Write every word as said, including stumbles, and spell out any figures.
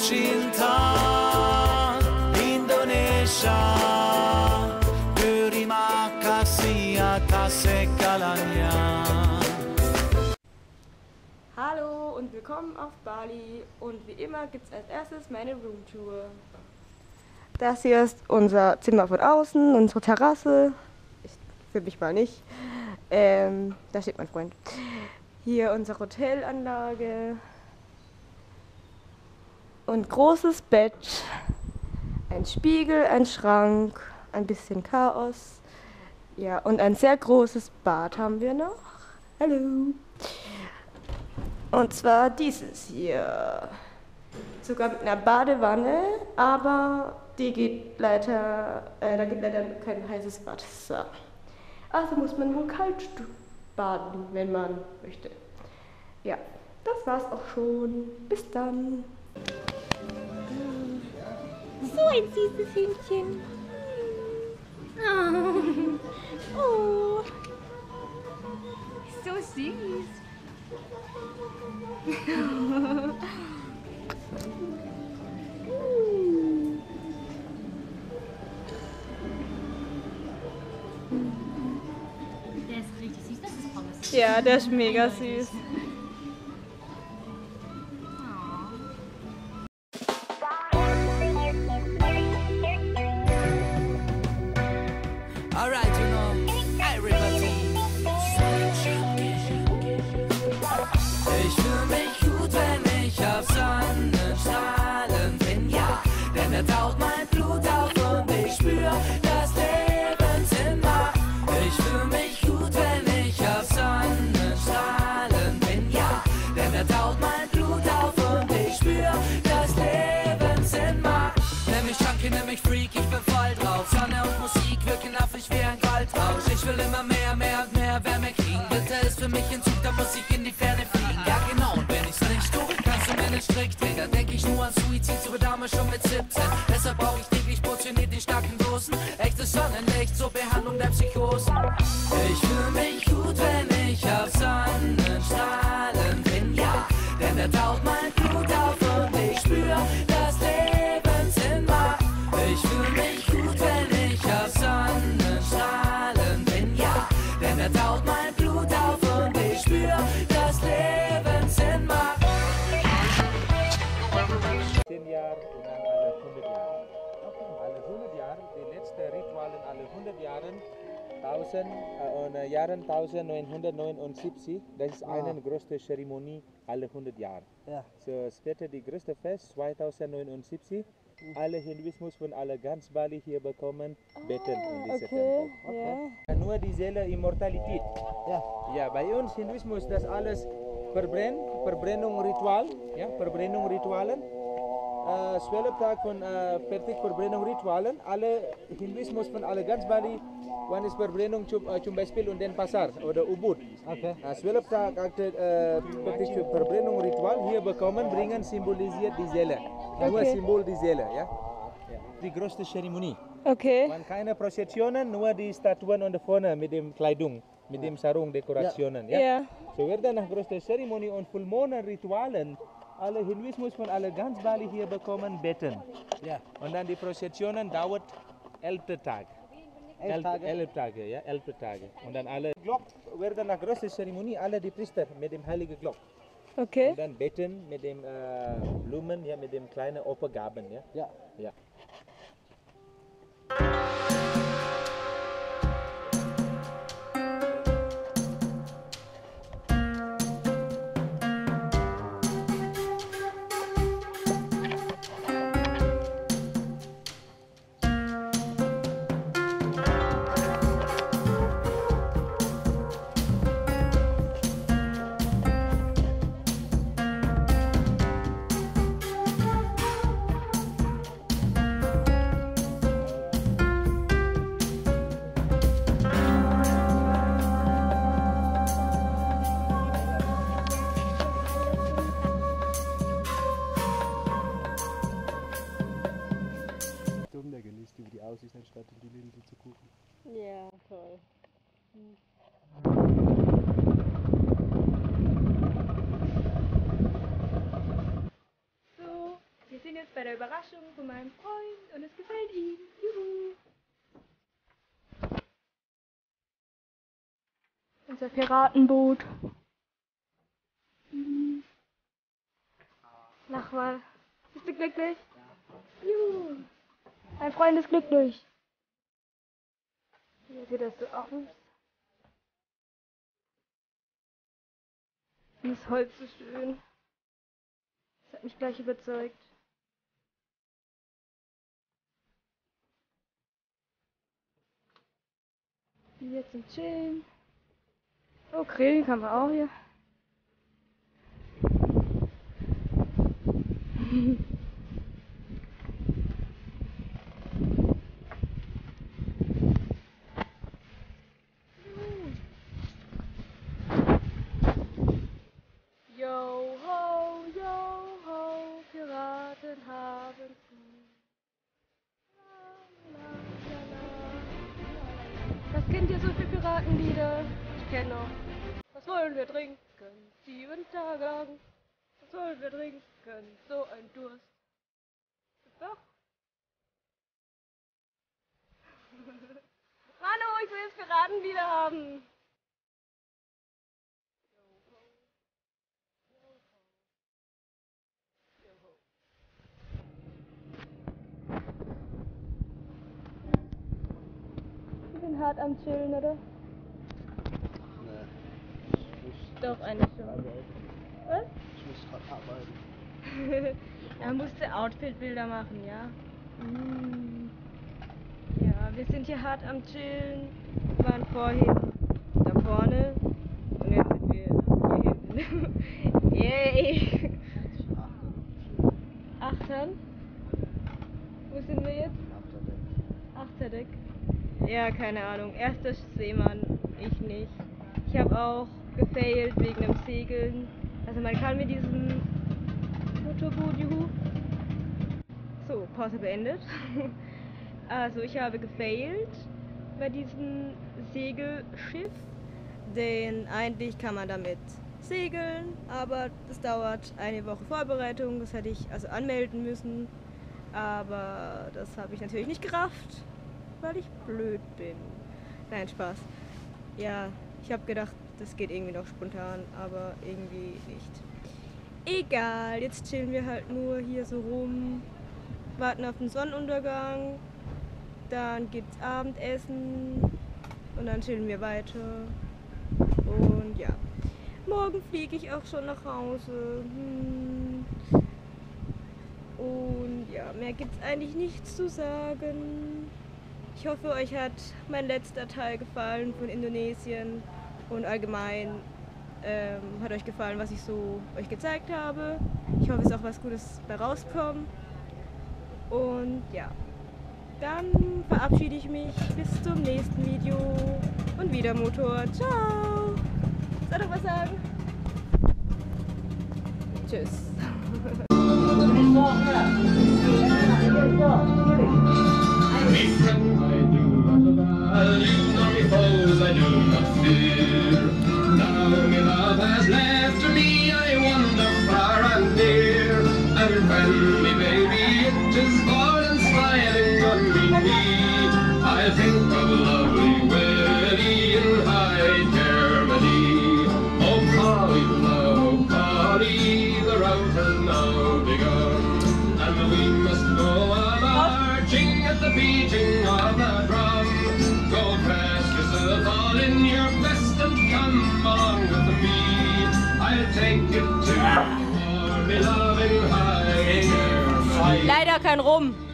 Cinta, Indonesia, terima kasih atas segalanya. Hallo und willkommen auf Bali und wie immer gibt es als erstes meine Roomtour. Das hier ist unser Zimmer von außen, unsere Terrasse. Ich filme mich mal nicht. Ähm, da steht mein Freund. Hier unsere Hotelanlage. Und großes Bett. Ein Spiegel, ein Schrank, ein bisschen Chaos. Ja, und ein sehr großes Bad haben wir noch. Hallo. Und zwar dieses hier. Sogar mit einer Badewanne, aber die geht leider, äh, da geht leider kein heißes Wasser. Also muss man wohl kalt baden, wenn man möchte. Ja, das war's auch schon. Bis dann. So ein süßes Hündchen. Oh. Oh. So süß. Der ist richtig süß, das ist Pommes. Ja, der ist mega süß. Alright, you know, everybody. Ich fühl mich gut, wenn ich auf Sonnenstrahlen bin, ja. Denn er taucht mein Blut auf und ich spür, dass Leben Sinn macht. Ich fühl mich gut, wenn ich auf Sonnenstrahlen bin, ja. Denn er taucht mein Blut auf und ich spür, dass Leben Sinn macht. Nenn mich Junkie, nenn mich Freak, ich bin voll drauf. Sonne und Musik wirken auf mich wie ein Goldrausch. Ich will immer mehr, mehr und mehr Wärme kriegen. Bitte ist für mich ein Zug, da muss ich in die Ferne fliegen. Ja genau, und wenn ich's nicht tue, kannst du mir den Strick drehen. Da denk ich nur an Suizid, so Dame schon mit siebzehn. Deshalb brauch ich täglich portioniert den starken Dosen. Echtes Sonnenlicht zur Behandlung der Psychosen. Ich fühl mich gut, wenn ich auf Sonnenstrahlen bin, ja. Denn er taucht mein Blut auf und ich spür, dass Leben Sinn macht. Ich fühl mich gut, wenn ich auf Sonnenstrahlen bin, ja. Denn er taucht mein Blut auf und ich spür, dass Leben Sinn macht. zehn Jahre und dann alle hundert Jahre. Alle hundert Jahre, die letzte Ritualen alle hundert Jahren, tausend, äh, und, äh, Jahren neunzehnhundertneunundsiebzig, das ist eine größte Zeremonie alle hundert Jahre. Ja. So später die größte Fest zweitausendneunundsiebzig, alle Hinduismus von alle ganz Bali hier bekommen, beten in diese Okay, Tempel. ja. Nur die Seele Immortalität. Ja. Ja, bei uns Hinduismus das alles verbrennt, Verbrennung Ritual, ja, Verbrennung Ritualen. Äh, zwölf Tage von äh, fertig Verbrennung Ritualen. Alle Hinduismus von alle ganz Bali, wann ist Verbrennung zum, äh, zum Beispiel und den Pasar oder Ubud. Okay. Äh, zwölf Tage äh, fertig für Verbrennung Ritual hier bekommen, bringen symbolisiert die Seele. Nur Okay. Symbol die Seele, ja. Ja. Die größte Zeremonie. Okay. Man keine Prozessionen, nur die Statuen und vorne mit dem Kleidung, mit dem Sarung, Dekorationen. Ja. Ja. So wird dann nach größter Zeremonie und Vollmondenritualen alle Hinduismus von alle ganz Bali hier bekommen, beten. Ja. Und dann die Prozessionen dauert elf Tage. Elf Tage? Elf Tage, ja, elf Tage. Und dann alle Glock werden nach größter Zeremonie alle die Priester mit dem heiligen Glock. Okay. Und dann beten mit dem äh, Blumen, ja, mit dem kleinen Opfergaben, ja. Ja. Ja. Aussicht anstatt in die Linse zu gucken. Ja, toll. So, wir sind jetzt jetzt bei der Überraschung von meinem Freund und es gefällt ihm. Juhu! Unser Piratenboot. Mhm. Lach mal. Bist du glücklich? Ja. Juhu! Mein Freund ist glücklich. Hier sieht das so aus. Und das Holz so schön. Das hat mich gleich überzeugt. Hier zum Chillen. Oh, grillen kann man auch hier. Yo ho, yo ho, Piraten haben zu. Was kennt ihr so für Piratenlieder? Ich kenne noch. Was wollen wir trinken? Sieben Tage lang. Was wollen wir trinken? So ein Durst. Doch. Manu, ich will jetzt Piratenlieder haben. Wir sind hart am Chillen, oder? Doch, eigentlich schon. Was? Ich muss gerade arbeiten. Er musste Outfit-Bilder machen, ja? Mm. Ja, wir sind hier hart am Chillen. Wir waren vorhin da vorne und jetzt sind wir hier hinten. Yay! Achtern? Wo sind wir jetzt? Achterdeck. Ja, keine Ahnung. Erster Seemann, ich nicht. Ich habe auch gefailt wegen dem Segeln. Also man kann mit diesem Motorboot, juhu. So, Pause beendet. Also ich habe gefailt bei diesem Segelschiff, denn eigentlich kann man damit segeln, aber das dauert eine Woche Vorbereitung, das hätte ich also anmelden müssen, aber das habe ich natürlich nicht gerafft, weil ich blöd bin. Nein, Spaß. Ja, ich habe gedacht, das geht irgendwie noch spontan, aber irgendwie nicht. Egal, jetzt chillen wir halt nur hier so rum, warten auf den Sonnenuntergang, dann gibt's Abendessen und dann chillen wir weiter. Und ja, morgen fliege ich auch schon nach Hause. Hm. Und ja, mehr gibt's eigentlich nichts zu sagen. Ich hoffe, euch hat mein letzter Teil gefallen von Indonesien und allgemein ähm, hat euch gefallen, was ich so euch gezeigt habe. Ich hoffe, es ist auch was Gutes bei rauskommen. Und ja, dann verabschiede ich mich bis zum nächsten Video und wieder Motor. Ciao! Soll ich was sagen? Tschüss! I think of lovely Willie in High Germany. Oh Polly, love, oh Polly, the rout has now begun, and we must go a marching at the beating of the drum. Go dress yourself all in your best and come along with me. I'll take you to warm, loving High Germany. Leider kein Rum.